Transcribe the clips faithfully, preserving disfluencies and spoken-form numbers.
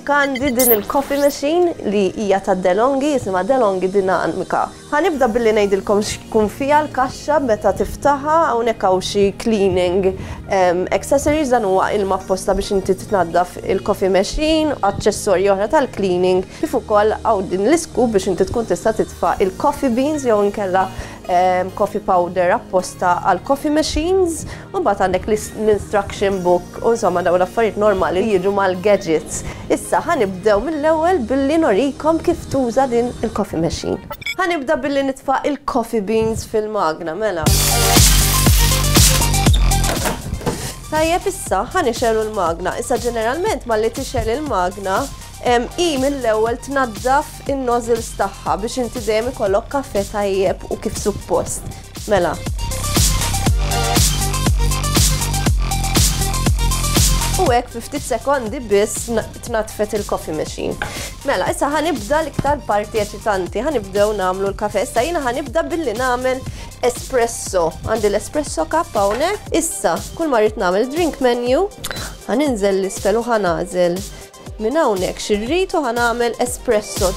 għandi din il-coffee machine li hija ta' DeLonghi, jisimha DeLonghi Dinamika. Ħanibda billi ngħidilkom x'kun fiha l-kaxxa meta tiftaħha hawnhekk hawn xi cleaning um, accessories dan huwa ilma apposta biex inti tnaddaf il-coffee machine, aċċessorji oħra tal-cleaning, kif ukoll hawn din l-iskub biex inti tkun tista' titfa' il-coffee beans jew inkella um, coffee powder apposta għal coffee machines, u mbagħad għandek l-instruction book u insomma dawn l-affarijiet normali li jiġu mal-gadgets. Issa ħanibdew mill-ewwel billi norikom kif tuża din il-coffee machine. Ħanibda billi nitfa' il-coffee beans fil-magna, mela. Tajjeb issa ħanixelu l-magna. Issa ġeneralment malli tixel il-magna i mill-ewwel tnaddaf in-nozzles tagħha biex inti dejjem ikollok kaffè tajjeb u kif suppost. Mela. U hekk fi ftit sekondi biss tnatfet il-coffee machine. Mela, issa ħanibda l-iktar parti eċitanti, ħanibdew nagħmlu l-kafè. Issa jiena ħanibda billi nagħmel espresso. Għandi l-espresso cup hawnhekk. Issa, kull ma rrid nagħmel drink menu, ħaninżel l-isfel u ħanażel minn hawnhekk xi rrid u ħanagħmel espresso.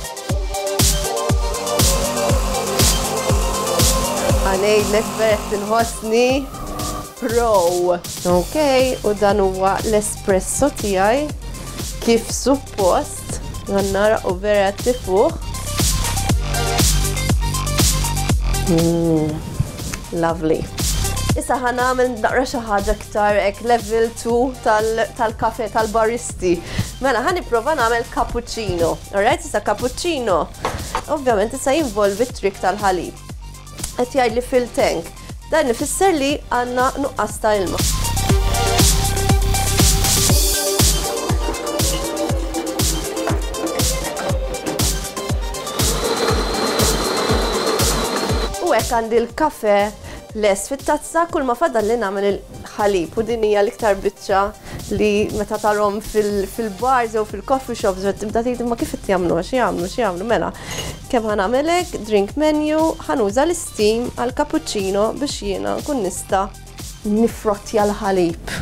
Ħanejdlek vert inħossni pro. Ok, u dan huwa l-espresso tiegħi kif suppost. Għannara u vera tifuħ. Mm, lovely. Issa ħanamel naqra xi ħaġa aktar hekk level two tal-kafe tal-baristi. Mela ħanipprova nagħmel cappuccino. Alright, issa cappuccino. Ovvjament issa jinvolvi t-trik tal-ħalib. Qed jgħidli fil-tank. Dan ifisser li għandna nuqqas ta' ilma. U hekk għandi l-kafe les fit-tazza, kull ma fadal li nagħmel il-ħalib u din hija l-iktar biċċa li meta tarhom fil-bars jew fil-coffee shops qed tibda tgħid imma kif qed jagħmlu xi jagħmlu xi jagħmlu mela. Kemm ħanagħmel hekk drink menu, ħanuża l-steam għal cappuccino biex jiena nkun nista' nifrottja l-ħalib.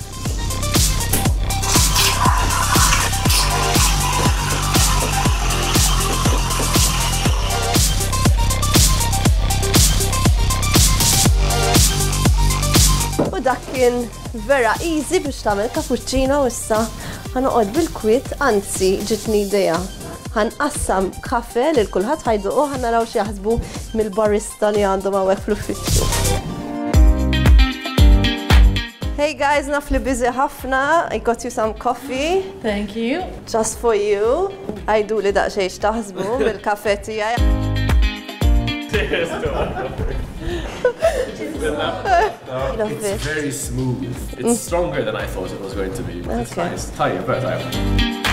U dak kien vera easy biex tagħmel cappuccino issa ħanoqgħod bil-kwiet, anzi ġitni idea. Ħanqassam kafe lil kulħadd ħajduqu ħannaraw xi jaħsbu mill-barista li għandhom hawnhekk fl-uffiċċju. Hey guys, naf li busy ħafna. I got you some coffee. Thank you. Just for you. Għajdu li daqsxejn x'taħsbu mill-kafe tiegħi. It's very smooth. It's stronger than I thought it was going to be. But it's Okay. nice. Tajjeb, tajjeb.